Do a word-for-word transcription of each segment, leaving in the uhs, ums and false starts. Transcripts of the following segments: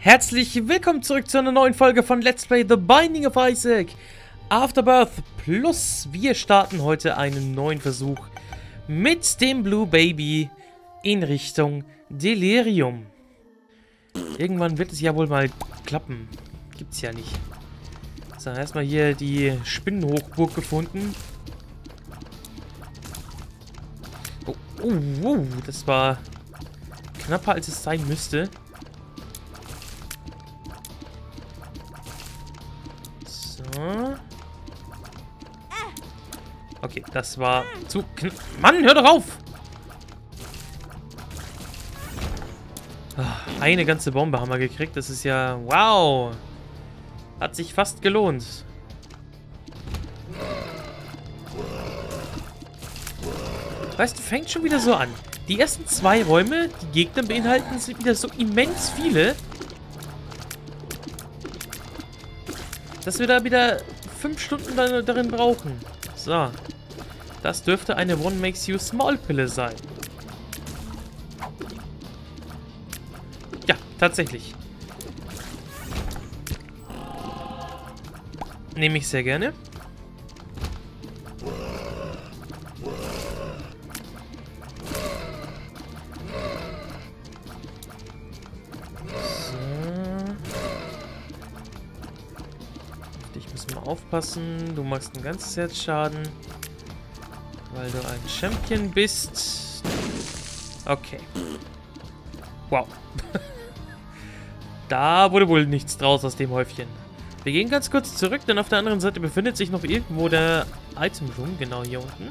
Herzlich willkommen zurück zu einer neuen Folge von Let's Play The Binding of Isaac Afterbirth Plus. Wir starten heute einen neuen Versuch mit dem Blue Baby in Richtung Delirium. Irgendwann wird es ja wohl mal klappen. Gibt's ja nicht. So, erstmal hier die Spinnenhochburg gefunden. Oh, oh, oh, das war knapper, als es sein müsste. So. Okay, das war zu knapp. Mann, hör doch auf! Eine ganze Bombe haben wir gekriegt. Das ist ja... Wow! Hat sich fast gelohnt. Weißt du, fängt schon wieder so an. Die ersten zwei Räume, die Gegner beinhalten, sind wieder so immens viele, dass wir da wieder fünf Stunden da, darin brauchen. So. Das dürfte eine One Makes You Small Pille sein. Ja, tatsächlich. Nehme ich sehr gerne. Aufpassen, du machst ein ganzes Herz Schaden, weil du ein Champion bist. Okay. Wow. Da wurde wohl nichts draus aus dem Häufchen. Wir gehen ganz kurz zurück, denn auf der anderen Seite befindet sich noch irgendwo der Item Room, genau hier unten.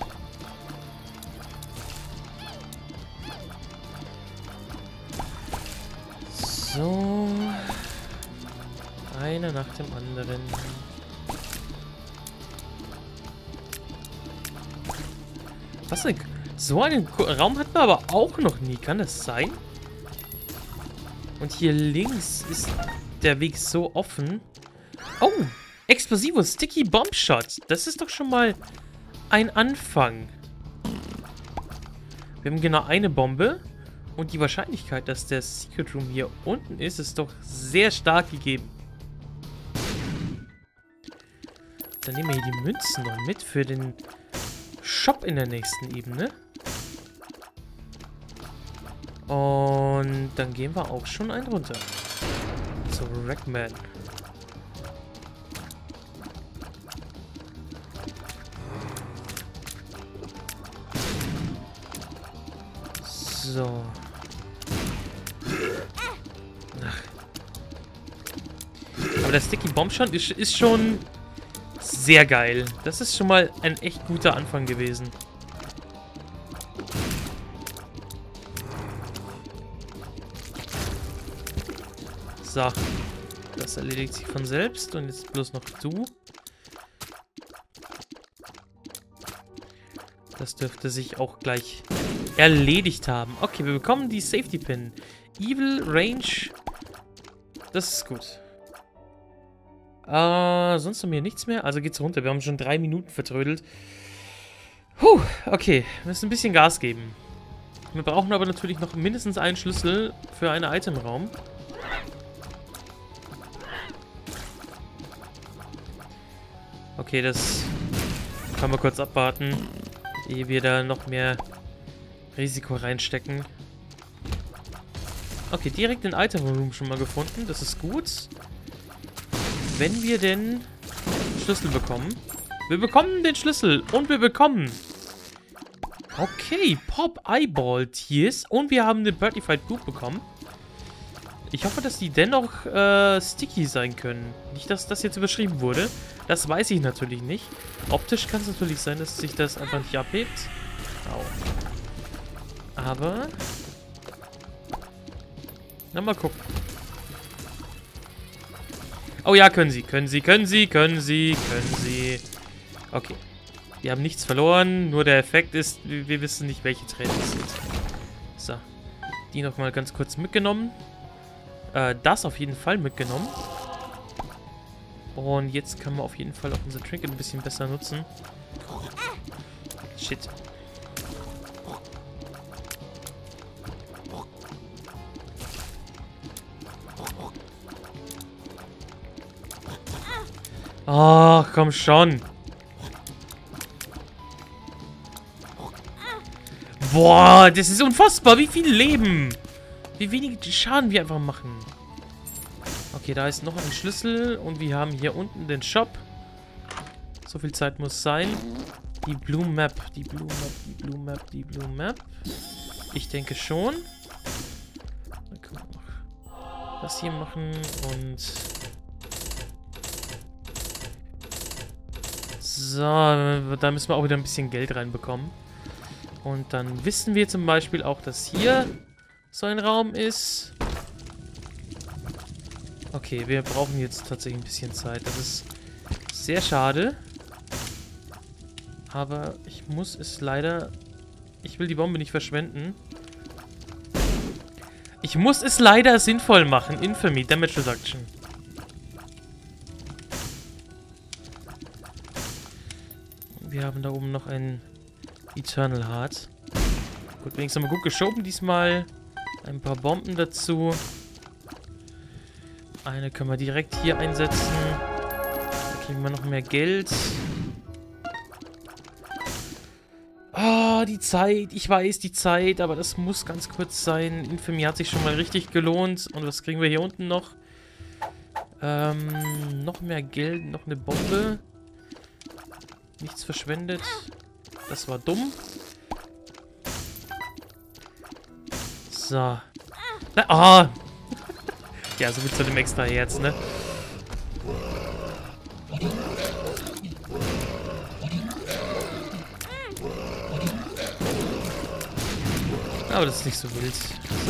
So. Einer nach dem anderen. Was denn? So einen Raum hatten wir aber auch noch nie. Kann das sein? Und hier links ist der Weg so offen. Oh! Explosivo Sticky Bomb Shot. Das ist doch schon mal ein Anfang. Wir haben genau eine Bombe. Und die Wahrscheinlichkeit, dass der Secret Room hier unten ist, ist doch sehr stark gegeben. Dann nehmen wir hier die Münzen noch mit für den Shop in der nächsten Ebene. Und dann gehen wir auch schon einen runter. So, Wreckman. So. Ach. Aber der Sticky Bomb Shot ist, ist schon... sehr geil. Das ist schon mal ein echt guter Anfang gewesen. So. Das erledigt sich von selbst. Und jetzt bloß noch du. Das dürfte sich auch gleich erledigt haben. Okay, wir bekommen die Safety Pin. Evil Range. Das ist gut. Uh, sonst haben wir nichts mehr. Also geht's runter. Wir haben schon drei Minuten vertrödelt. Puh, okay. Wir müssen ein bisschen Gas geben. Wir brauchen aber natürlich noch mindestens einen Schlüssel für einen Itemraum. Okay, das kann man kurz abwarten, ehe wir da noch mehr Risiko reinstecken. Okay, direkt den Itemroom schon mal gefunden. Das ist gut. Wenn wir den Schlüssel bekommen. Wir bekommen den Schlüssel. Und wir bekommen... Okay, Pop Eyeball Tears. Und wir haben den Birdified Goop bekommen. Ich hoffe, dass die dennoch äh, sticky sein können. Nicht, dass das jetzt überschrieben wurde. Das weiß ich natürlich nicht. Optisch kann es natürlich sein, dass sich das einfach nicht abhebt. Au. Aber... Na, mal gucken. Oh ja, können sie, können sie, können sie, können sie, können sie. Okay. Wir haben nichts verloren, nur der Effekt ist, wir wissen nicht, welche Trainer es sind. So. Die nochmal ganz kurz mitgenommen. Äh, das auf jeden Fall mitgenommen. Und jetzt können wir auf jeden Fall auch unser Trinket ein bisschen besser nutzen. Shit. Ach, komm schon. Boah, das ist unfassbar. Wie viel Leben. Wie wenig Schaden wir einfach machen. Okay, da ist noch ein Schlüssel. Und wir haben hier unten den Shop. So viel Zeit muss sein. Die Blue Map. Die Blue Map. Die Blue Map. Die Blue Map. Ich denke schon. Dann können wir noch das hier machen. Und... So, da müssen wir auch wieder ein bisschen Geld reinbekommen. Und dann wissen wir zum Beispiel auch, dass hier so ein Raum ist. Okay, wir brauchen jetzt tatsächlich ein bisschen Zeit. Das ist sehr schade. Aber ich muss es leider... Ich will die Bombe nicht verschwenden. Ich muss es leider sinnvoll machen. Infamy, Damage Reduction. Wir haben da oben noch ein Eternal Heart. Gut, wenigstens mal gut geschoben diesmal. Ein paar Bomben dazu. Eine können wir direkt hier einsetzen. Da kriegen wir noch mehr Geld. Ah, die Zeit. Ich weiß, die Zeit, aber das muss ganz kurz sein. Infamy hat sich schon mal richtig gelohnt. Und was kriegen wir hier unten noch? Ähm, noch mehr Geld, noch eine Bombe. Nichts verschwendet. Das war dumm. So. Na, ah! Ja, so viel zu dem extra Herz, ne? Aber das ist nicht so wild.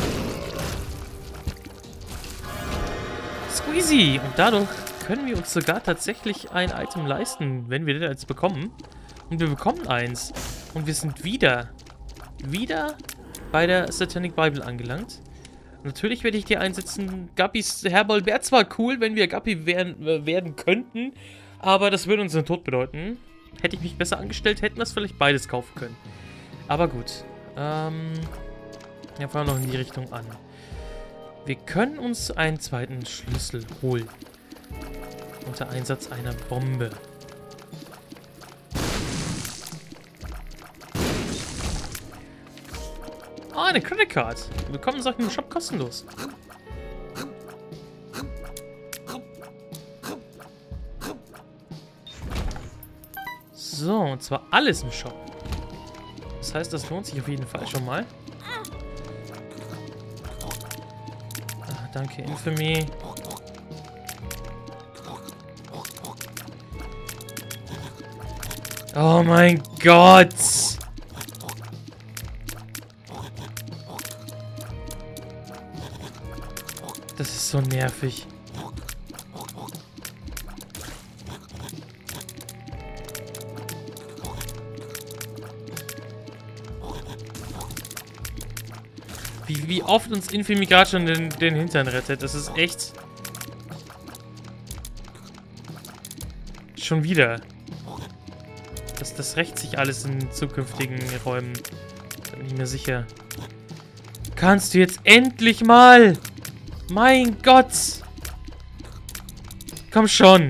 Squeezy! Und dadurch können wir uns sogar tatsächlich ein Item leisten, wenn wir das jetzt bekommen. Und wir bekommen eins. Und wir sind wieder, wieder bei der Satanic Bible angelangt. Natürlich werde ich die einsetzen. Guppys Herbold wäre zwar cool, wenn wir Guppy werden, äh, werden könnten, aber das würde uns den Tod bedeuten. Hätte ich mich besser angestellt, hätten wir es vielleicht beides kaufen können. Aber gut. Ähm, ja, fangen wir noch in die Richtung an. Wir können uns einen zweiten Schlüssel holen. Unter Einsatz einer Bombe. Ah, eine Credit Card. Wir bekommen Sachen im Shop kostenlos. So, und zwar alles im Shop. Das heißt, das lohnt sich auf jeden Fall schon mal. Ah, danke, Infamy. Oh mein Gott! Das ist so nervig. Wie, wie oft uns Infamy gerade schon den, den Hintern rettet. Das ist echt... Schon wieder. Das, das rächt sich alles in zukünftigen Räumen. Da bin ich mir sicher. Kannst du jetzt endlich mal... Mein Gott! Komm schon!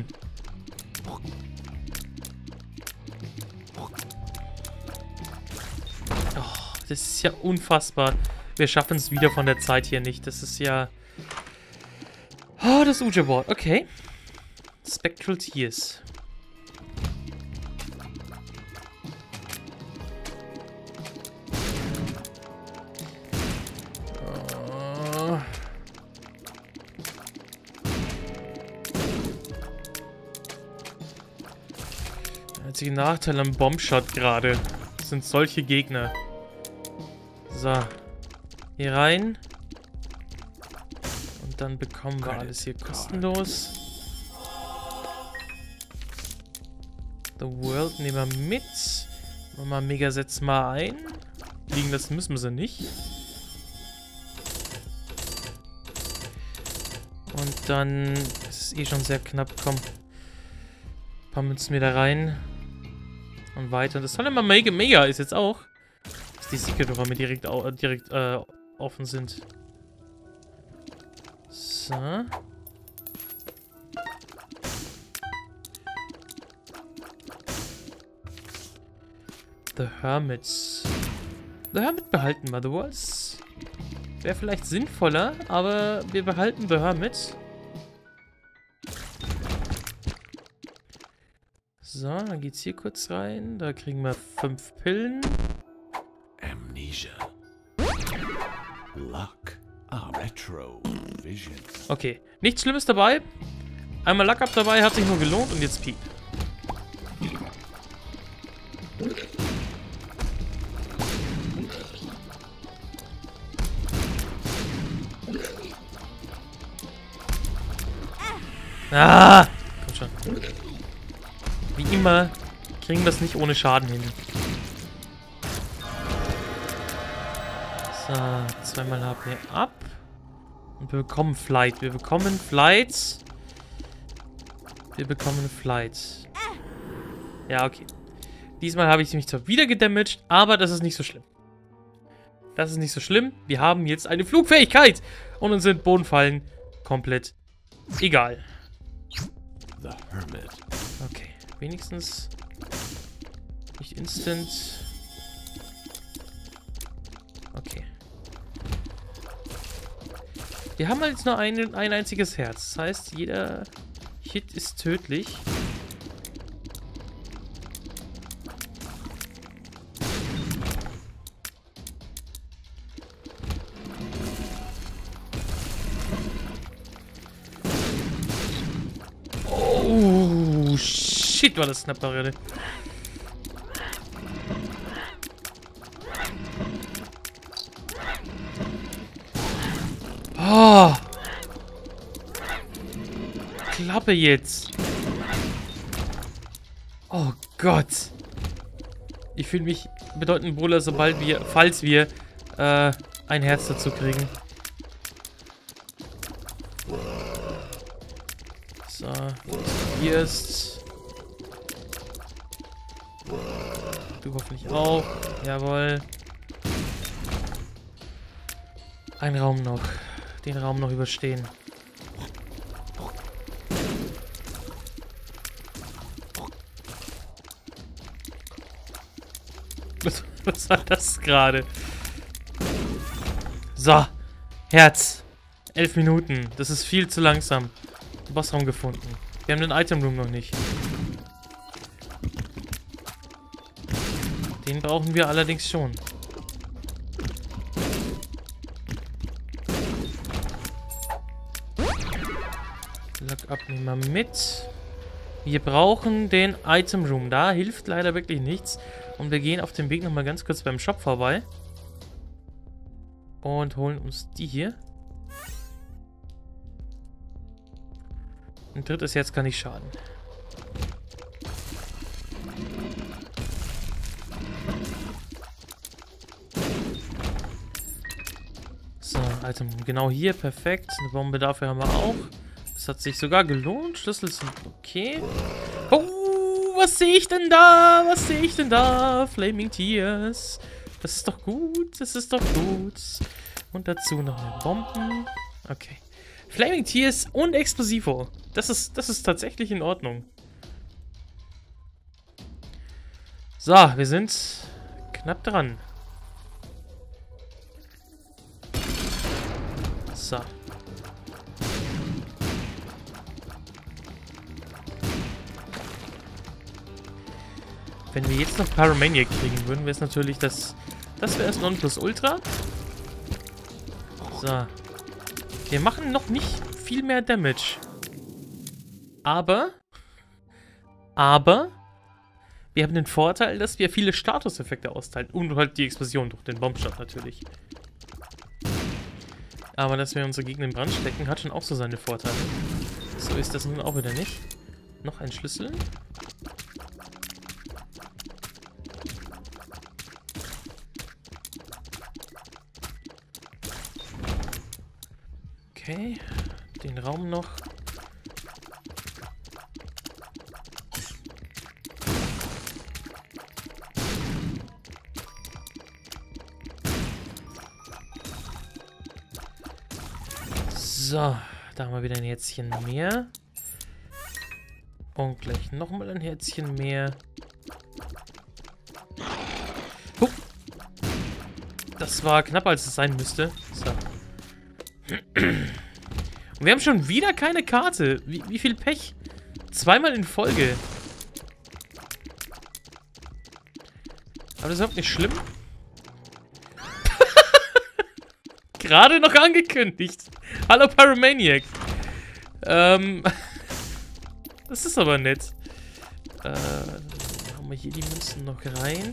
Oh, das ist ja unfassbar. Wir schaffen es wieder von der Zeit hier nicht. Das ist ja... Oh, das Ouija-Board. Okay. Spectral Tears. Der einzige Nachteil am Bombshot gerade sind solche Gegner. So. Hier rein. Und dann bekommen wir alles hier kostenlos. The World nehmen wir mit. Machen wir Megasets mal ein. Liegen lassen müssen wir sie nicht. Und dann ist es eh schon sehr knapp. Komm. Ein paar Münzen wieder rein. Und weiter. Und das tolle mal Mega Mega ist jetzt auch, dass die Secret-Räume direkt, direkt äh, offen sind. So. The Hermit. The Hermit behalten wir. The Walls wäre vielleicht sinnvoller, aber wir behalten The Hermit. So, dann geht's hier kurz rein. Da kriegen wir fünf Pillen. Amnesia. Luck. Ah, Retro Vision. Okay, nichts Schlimmes dabei. Einmal Luck Up dabei, hat sich nur gelohnt und jetzt Piep. Ah! Komm schon. Wie immer kriegen wir es nicht ohne Schaden hin. So, zweimal H P ab. Und wir bekommen Flight. Wir bekommen Flight. Wir bekommen Flight. Ja, okay. Diesmal habe ich mich zwar wieder gedamaged, aber das ist nicht so schlimm. Das ist nicht so schlimm. Wir haben jetzt eine Flugfähigkeit. Und uns sind Bodenfallen komplett egal. The Hermit. Okay, wenigstens nicht instant. Okay. Wir haben halt jetzt nur ein, ein einziges Herz. Das heißt, jeder Hit ist tödlich. Oh, shit, war das knapp da gerade. Oh. Klappe jetzt. Oh Gott. Ich fühle mich bedeutend wohler, sobald wir, falls wir äh, ein Herz dazu kriegen. So, hier ist. Du hoffentlich auch. Jawohl. Ein Raum noch. Den Raum noch überstehen. Was, was war das gerade? So. Herz. Elf Minuten. Das ist viel zu langsam. Bossraum gefunden. Wir haben den Item Room noch nicht. Den brauchen wir allerdings schon. Lock up nehmen wir mit. Wir brauchen den Item Room. Da hilft leider wirklich nichts. Und wir gehen auf dem Weg nochmal ganz kurz beim Shop vorbei. Und holen uns die hier. Ein drittes Herz kann nicht schaden. So, Item genau hier, perfekt. Eine Bombe dafür haben wir auch. Das hat sich sogar gelohnt. Schlüssel sind okay. Oh, was sehe ich denn da? Was sehe ich denn da? Flaming Tears. Das ist doch gut, das ist doch gut. Und dazu noch eine Bomben. Okay. Flaming Tears und Explosivo. Das ist, das ist tatsächlich in Ordnung. So, wir sind knapp dran. So. Wenn wir jetzt noch Paramaniac kriegen würden, wäre es natürlich das... Das wäre es Nonplusultra. So. Wir machen noch nicht viel mehr Damage. Aber... Aber... Wir haben den Vorteil, dass wir viele Statuseffekte austeilen. Und halt die Explosion durch den Bombshot natürlich. Aber dass wir unsere Gegner in Brand stecken, hat schon auch so seine Vorteile. So ist das nun auch wieder nicht. Noch ein Schlüssel. Okay, den Raum noch. So, da haben wir wieder ein Herzchen mehr. Und gleich nochmal ein Herzchen mehr. Das war knapper, als es sein müsste. So. Und wir haben schon wieder keine Karte. Wie, wie viel Pech? Zweimal in Folge. Aber das ist überhaupt nicht schlimm. Gerade noch angekündigt. Hallo Pyromaniac. Ähm. Das ist aber nett. Äh, haben wir hier die Münzen noch rein.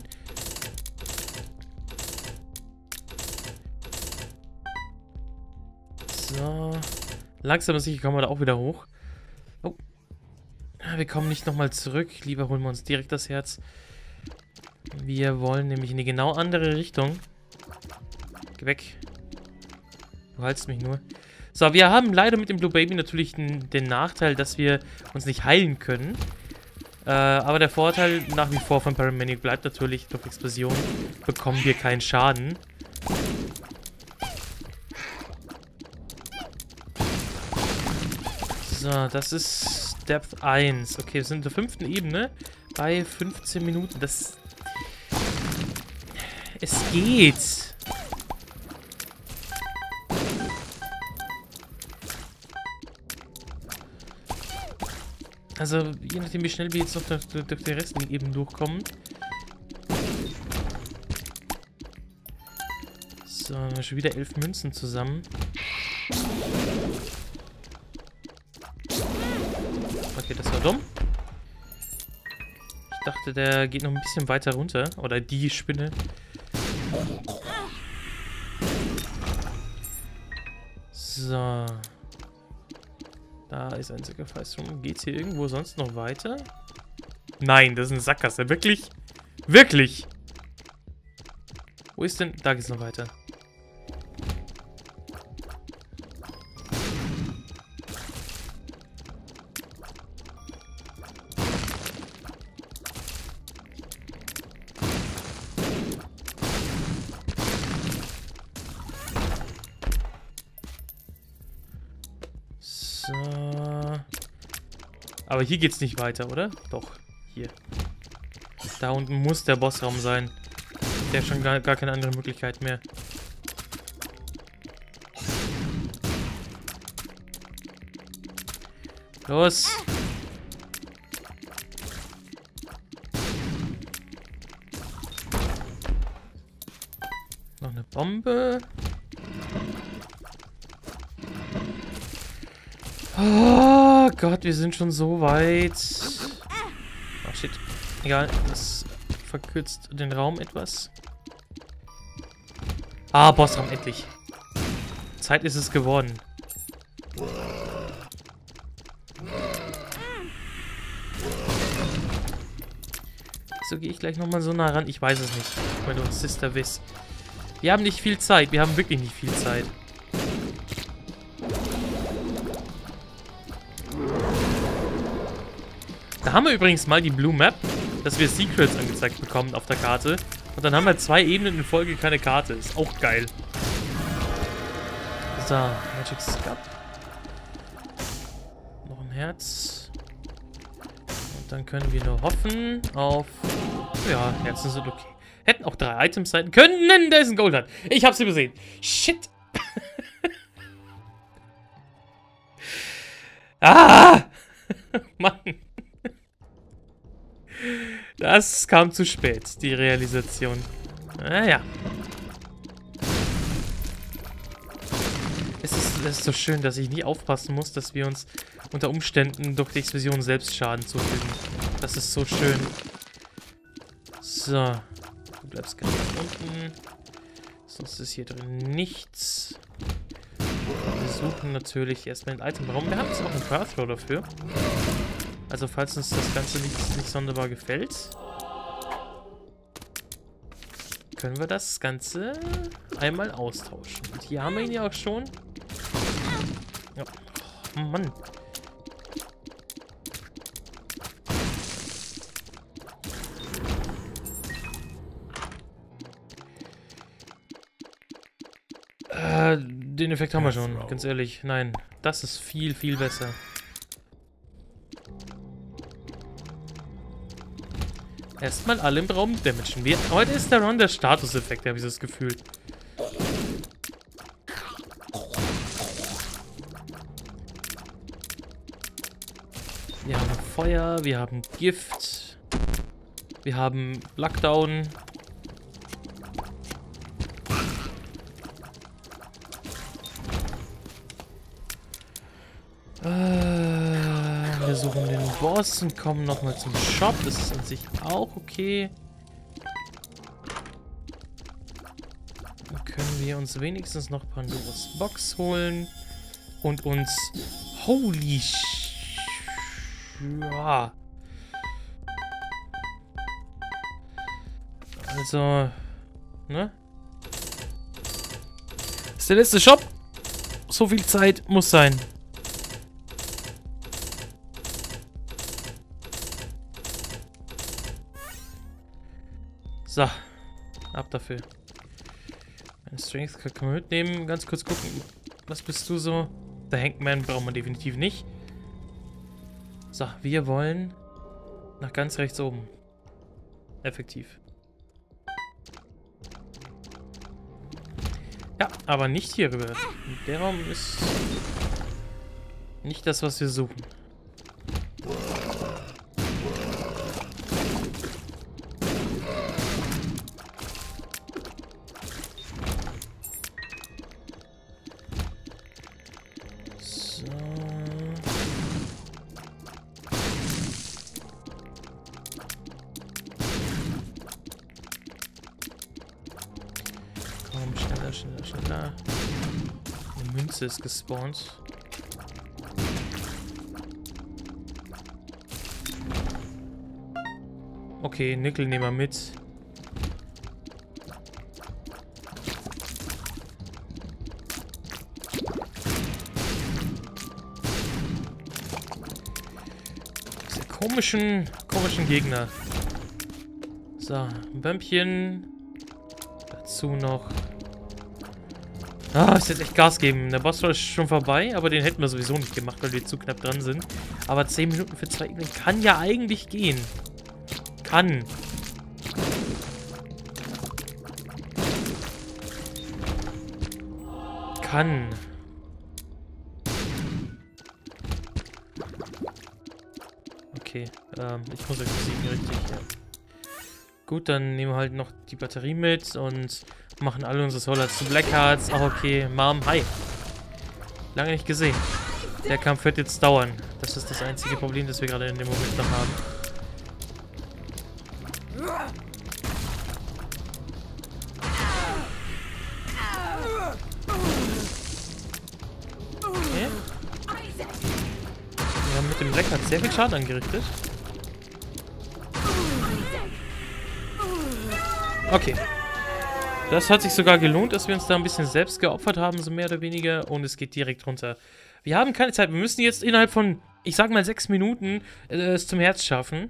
So. Langsam und sicher kommen wir da auch wieder hoch. Oh. Wir kommen nicht nochmal zurück. Lieber holen wir uns direkt das Herz. Wir wollen nämlich in die genau andere Richtung. Geh weg. Du haltst mich nur. So, wir haben leider mit dem Blue Baby natürlich den, den Nachteil, dass wir uns nicht heilen können. Äh, aber der Vorteil nach wie vor von Pyromaniac bleibt natürlich, durch Explosion bekommen wir keinen Schaden. So, das ist Depth eins. Okay, wir sind in der fünften Ebene bei fünfzehn Minuten. Das... Es geht. Also, je nachdem, wie schnell wir jetzt noch durch, durch die restlichen Ebenen durchkommen. So, haben wir schon wieder elf Münzen zusammen. Okay, das war dumm. Ich dachte, der geht noch ein bisschen weiter runter. Oder die Spinne. So. Da ist ein Sacrifice rum. Geht's hier irgendwo sonst noch weiter? Nein, das ist eine Sackgasse. Wirklich? Wirklich? Wo ist denn... Da geht's noch weiter. Aber hier geht's nicht weiter, oder? Doch, hier. Da unten muss der Bossraum sein. Der hat schon gar, gar keine andere Möglichkeit mehr. Los! Noch eine Bombe. Oh Gott, wir sind schon so weit. Oh shit. Egal, das verkürzt den Raum etwas. Ah, Bossraum, endlich. Zeit ist es geworden. So gehe ich gleich nochmal so nah ran. Ich weiß es nicht, wenn du uns Sister wisst. Wir haben nicht viel Zeit. Wir haben wirklich nicht viel Zeit. Da haben wir übrigens mal die Blue Map, dass wir Secrets angezeigt bekommen auf der Karte. Und dann haben wir zwei Ebenen in Folge keine Karte. Ist auch geil. So, Magic Scab. Noch ein Herz. Und dann können wir nur hoffen auf... Ja, Herzen sind okay. Hätten auch drei Items sein können. Da ist ein Gold hat. Ich hab's übersehen. Shit. Ah! Mann. Das kam zu spät, die Realisation. Naja. Es ist, es ist so schön, dass ich nie aufpassen muss, dass wir uns unter Umständen durch die Explosion selbst Schaden zufügen. Das ist so schön. So. Du bleibst ganz unten. Sonst ist hier drin nichts. Wir suchen natürlich erstmal den Itemraum. Wir haben jetzt auch einen Pathrow dafür. Also falls uns das Ganze nicht, nicht sonderbar gefällt, können wir das Ganze einmal austauschen. Und hier haben wir ihn ja auch schon. Ja. Oh, Mann. Äh, den Effekt haben wir schon, ganz ehrlich. Nein, das ist viel, viel besser. Erstmal alle im Raum damagen. Wir, heute ist der Run der Statuseffekt, habe ich so das Gefühl. Feuer, wir haben Gift, wir haben Lockdown. Äh, wir suchen den Boss und kommen nochmal zum Shop. Das ist an sich auch okay. Dann können wir uns wenigstens noch Pandoras Box holen und uns... Holy sh... Ja. Also... Ne? Das ist der letzte Shop. So viel Zeit muss sein. So, ab dafür. Meine Strength kann man mitnehmen. Ganz kurz gucken. Was bist du so? Der Hangman braucht man definitiv nicht. So, wir wollen nach ganz rechts oben. Effektiv. Ja, aber nicht hier rüber. Der Raum ist nicht das, was wir suchen. Schneller, schneller, schneller. Eine Münze ist gespawnt. Okay, Nickel nehmen wir mit. Diese komischen, komischen Gegner. So, ein Bömpchen. Dazu noch. Ah, ich hätte echt Gas geben. Der Boss ist schon vorbei, aber den hätten wir sowieso nicht gemacht, weil wir zu knapp dran sind. Aber zehn Minuten für zwei Ebenen kann ja eigentlich gehen. Kann. Kann. Okay, ähm, ich muss euch besiegen, richtig, ja. Gut, dann nehmen wir halt noch die Batterie mit und machen alle unsere Soulhearts zu Blackhearts. Auch okay. Mom, hi. Lange nicht gesehen. Der Kampf wird jetzt dauern. Das ist das einzige Problem, das wir gerade in dem Moment noch haben. Okay. Wir haben mit dem Blackheart sehr viel Schaden angerichtet. Okay. Das hat sich sogar gelohnt, dass wir uns da ein bisschen selbst geopfert haben, so mehr oder weniger. Und es geht direkt runter. Wir haben keine Zeit. Wir müssen jetzt innerhalb von, ich sag mal, sechs Minuten äh, es zum Herz schaffen.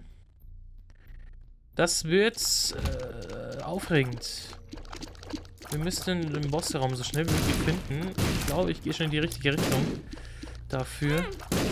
Das wird äh, aufregend. Wir müssen den Bossraum so schnell wie möglich finden. Ich glaube, ich gehe schon in die richtige Richtung. Dafür.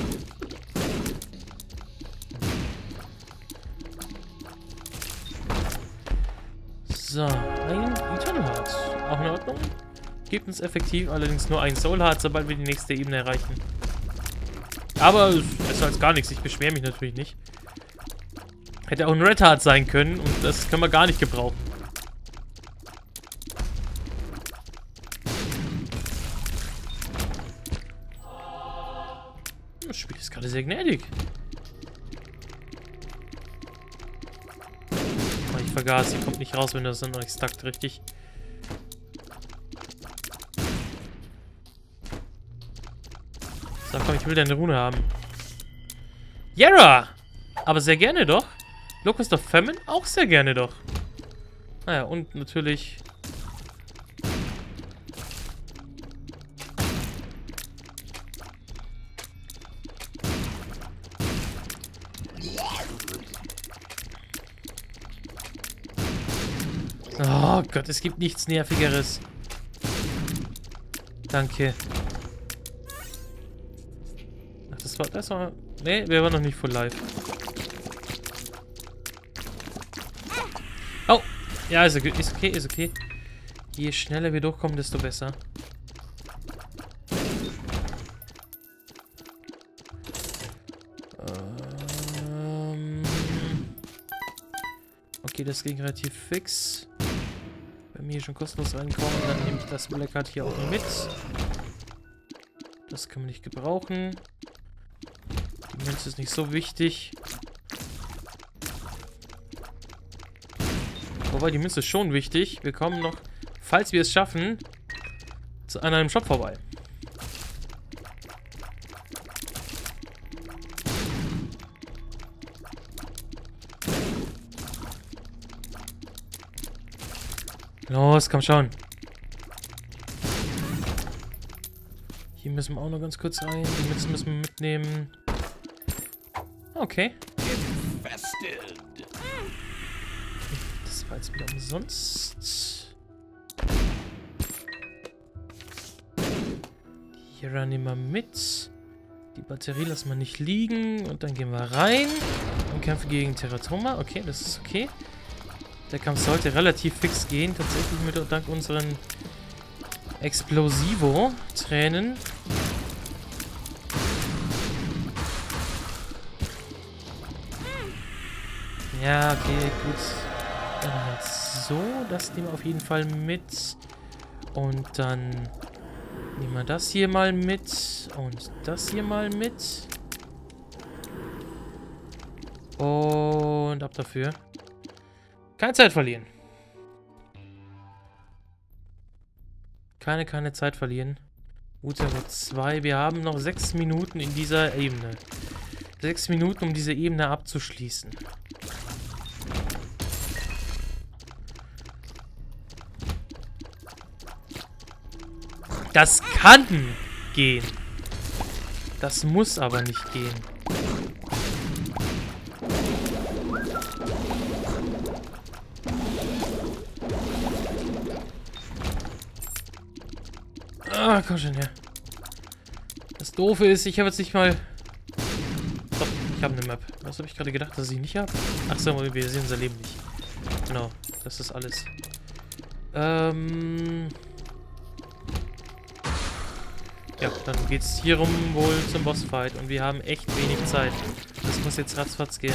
So, ein Eternal Heart. Auch in Ordnung. Gibt uns effektiv allerdings nur ein Soul Heart, sobald wir die nächste Ebene erreichen. Aber es ist besser als gar nichts. Ich beschwere mich natürlich nicht. Hätte auch ein Red Heart sein können und das können wir gar nicht gebrauchen. Das Spiel ist gerade sehr gnädig. Ich vergaß, sie kommt nicht raus, wenn das dann noch nicht stackt, richtig. So, komm, ich will deine Rune haben. Yara! Aber sehr gerne doch. Locust of Famine? Auch sehr gerne doch. Naja, und natürlich... Oh Gott, es gibt nichts Nervigeres. Danke. Ach, das war... Das war... Nee, wir waren noch nicht full live. Oh! Ja, ist okay, ist okay, ist okay. Je schneller wir durchkommen, desto besser. Okay, das ging relativ fix. Wenn wir hier schon kostenlos reinkommen, dann nehme ich das Blackheart hier auch mit. Das können wir nicht gebrauchen. Die Münze ist nicht so wichtig. Wobei, die Münze ist schon wichtig. Wir kommen noch, falls wir es schaffen, zu an einem Shop vorbei. Los, komm schon. Hier müssen wir auch noch ganz kurz rein. Die Mützen müssen wir mitnehmen. Okay. Das war jetzt wieder umsonst. Die Hera nehmen wir mit. Die Batterie lassen wir nicht liegen. Und dann gehen wir rein und kämpfen gegen Teratoma. Okay, das ist okay. Der Kampf sollte relativ fix gehen. Tatsächlich mit dank unseren Explosivo-Tränen. Ja, okay, gut. Dann halt so. Das nehmen wir auf jeden Fall mit. Und dann nehmen wir das hier mal mit. Und das hier mal mit. Und ab dafür. Keine Zeit verlieren. Keine, keine Zeit verlieren. Utago zwei. Wir haben noch sechs Minuten in dieser Ebene. Sechs Minuten, um diese Ebene abzuschließen. Das kann gehen. Das muss aber nicht gehen. Ah, komm schon her. Das Doofe ist, ich habe jetzt nicht mal... Doch, ich habe eine Map. Was habe ich gerade gedacht, dass ich nicht habe? Achso, wir sehen unser Leben nicht. Genau, das ist alles. Ähm... Ja, dann geht's hier rum wohl zum Bossfight. Und wir haben echt wenig Zeit. Das muss jetzt ratzfatz gehen.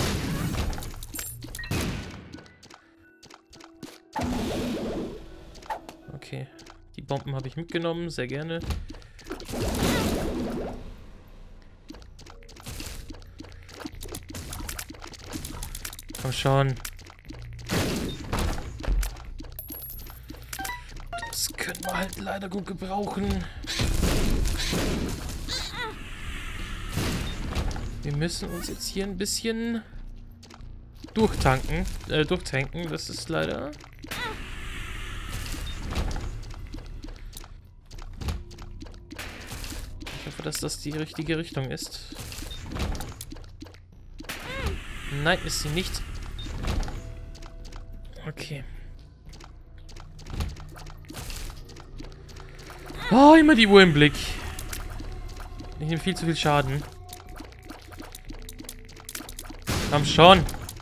Okay. Die Bomben habe ich mitgenommen, sehr gerne. Komm schon. Das können wir halt leider gut gebrauchen. Wir müssen uns jetzt hier ein bisschen durchtanken. Äh, durchtanken, das ist leider... Ich hoffe, dass das die richtige Richtung ist. Nein, ist sie nicht. Okay. Oh, immer die Uhr im Blick. Ich nehme viel zu viel Schaden. Komm schon.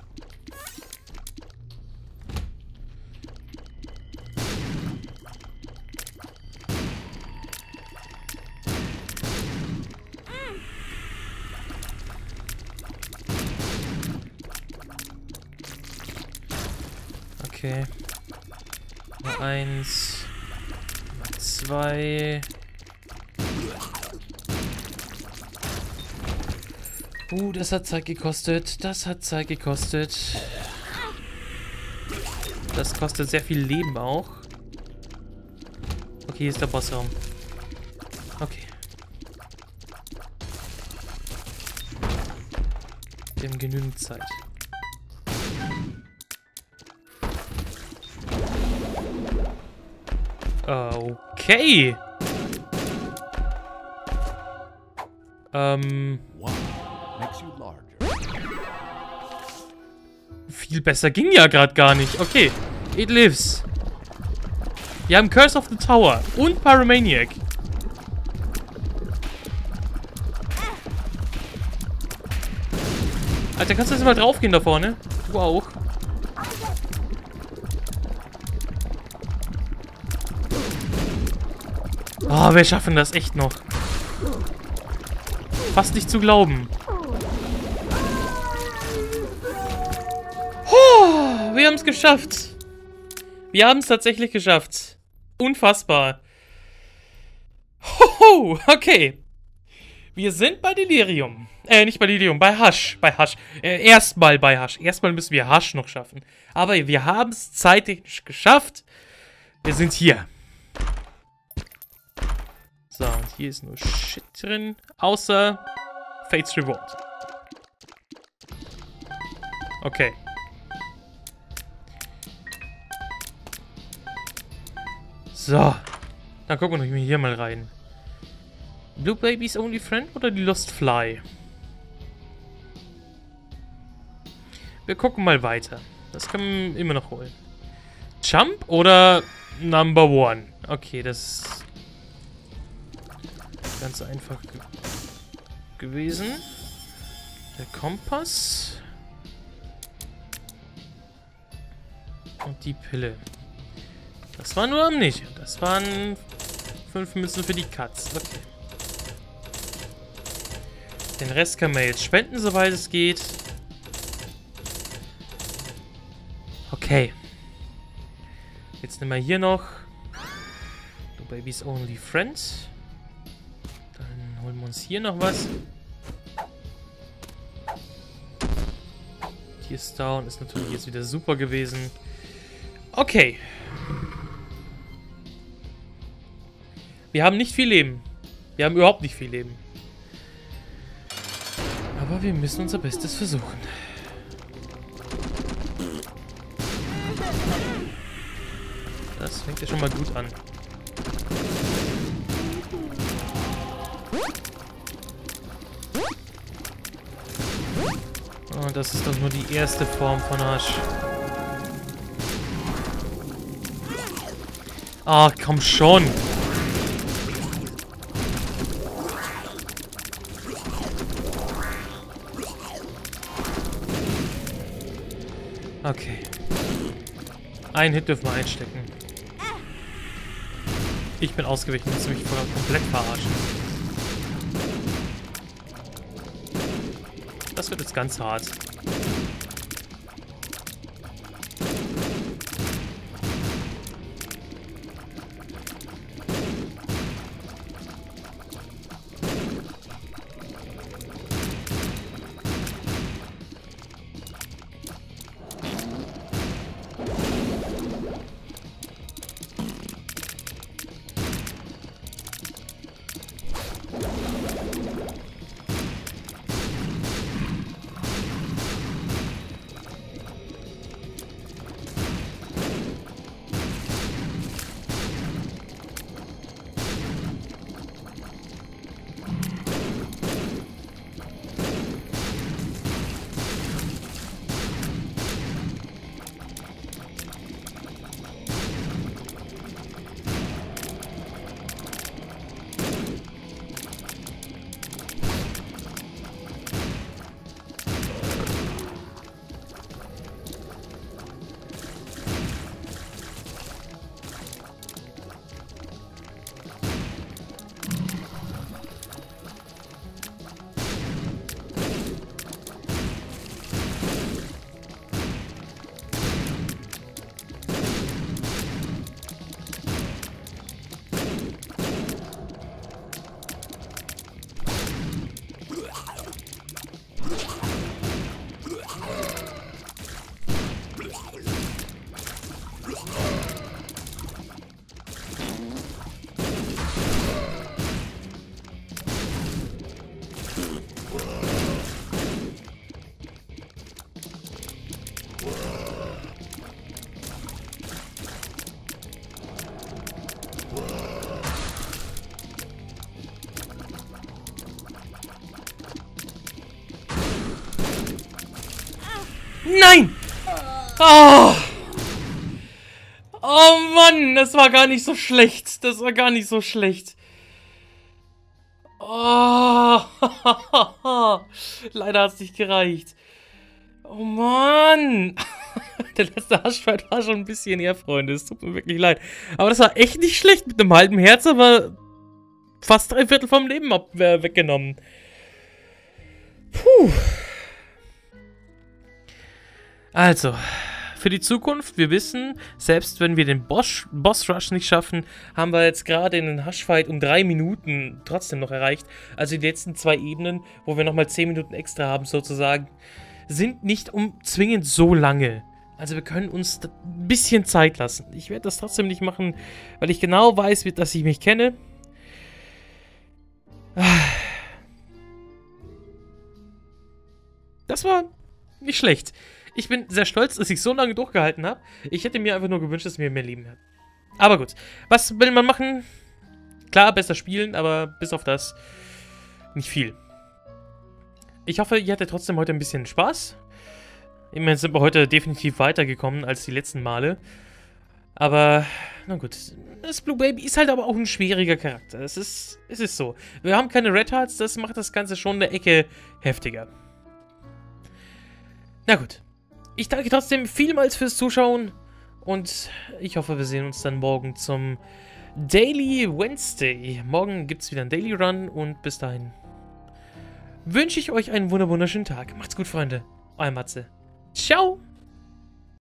Okay. Nummer eins. Nummer zwei. Uh, das hat Zeit gekostet. Das hat Zeit gekostet. Das kostet sehr viel Leben auch. Okay, hier ist der Bossraum. Okay. Wir haben genügend Zeit. Okay. Ähm. Viel besser ging ja gerade gar nicht. Okay. It lives. Wir haben Curse of the Tower und Pyromaniac. Alter, kannst du jetzt mal draufgehen da vorne? Du auch. Oh, wir schaffen das echt noch. Fast nicht zu glauben. Oh, Aber wir haben es geschafft. Wir haben es tatsächlich geschafft. Unfassbar. Hoho, okay. Wir sind bei Delirium. Äh, nicht bei Delirium, bei Hasch. Bei Hasch. Äh, erstmal bei Hasch. Erstmal müssen wir Hasch noch schaffen. Aber wir haben es zeittechnisch geschafft. Wir sind hier. So, und hier ist nur Shit drin. Außer Fates Reward. Okay. So. Dann gucken wir hier mal rein. Blue Baby's Only Friend oder die Lost Fly? Wir gucken mal weiter. Das können wir immer noch holen. Jump oder Number One? Okay, das ist ganz einfach ge gewesen. Der Kompass. Und die Pille. Das war nur am nicht. Das waren fünf Münzen für die Katz. Okay. Den Rest kann man jetzt spenden, soweit es geht. Okay. Jetzt nehmen wir hier noch The Baby's Only Friend. Dann holen wir uns hier noch was. Tears Down ist natürlich jetzt wieder super gewesen. Okay. Wir haben nicht viel Leben. Wir haben überhaupt nicht viel Leben. Aber wir müssen unser Bestes versuchen. Das fängt ja schon mal gut an. Oh, das ist doch nur die erste Form von Hasch. Ah, komm schon. Okay. Einen Hit dürfen wir einstecken. Ich bin ausgewichen, das mich vorher komplett verarschen. Das wird jetzt ganz hart. Nein! Oh! Oh Mann, das war gar nicht so schlecht. Das war gar nicht so schlecht. Oh! Leider hat es nicht gereicht. Oh Mann! Der letzte Haschfight war schon ein bisschen her, Freunde. Es tut mir wirklich leid. Aber das war echt nicht schlecht. Mit einem halben Herz, aber fast drei Viertel vom Leben ab, äh, weggenommen. Puh. Also, für die Zukunft. Wir wissen, selbst wenn wir den Boss, Boss Rush nicht schaffen, haben wir jetzt gerade in den Hushfight um drei Minuten trotzdem noch erreicht. Also die letzten zwei Ebenen, wo wir nochmal zehn Minuten extra haben sozusagen, sind nicht um zwingend so lange. Also wir können uns ein bisschen Zeit lassen. Ich werde das trotzdem nicht machen, weil ich genau weiß, dass ich mich kenne. Das war nicht schlecht. Ich bin sehr stolz, dass ich so lange durchgehalten habe. Ich hätte mir einfach nur gewünscht, dass mir mehr Leben hat. Aber gut. Was will man machen? Klar, besser spielen, aber bis auf das nicht viel. Ich hoffe, ihr hattet trotzdem heute ein bisschen Spaß. Immerhin sind wir heute definitiv weitergekommen als die letzten Male. Aber, na gut. Das Blue Baby ist halt aber auch ein schwieriger Charakter. Es ist, es ist so. Wir haben keine Red Hearts, das macht das Ganze schon eine Ecke heftiger. Na gut. Ich danke trotzdem vielmals fürs Zuschauen. Und ich hoffe, wir sehen uns dann morgen zum Daily Wednesday. Morgen gibt es wieder einen Daily Run. Und bis dahin wünsche ich euch einen wunderschönen Tag. Macht's gut, Freunde. Euer Matze. Ciao.